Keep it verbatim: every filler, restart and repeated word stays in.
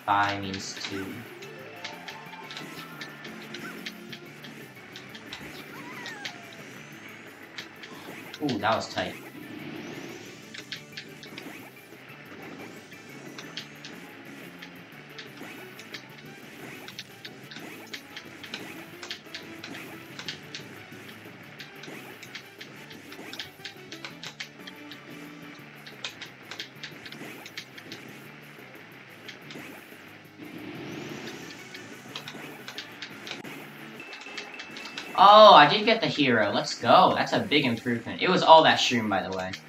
Phi means two. Ooh, that was tight. Oh, I did get the hero. Let's go. That's a big improvement. It was all that shroom, by the way.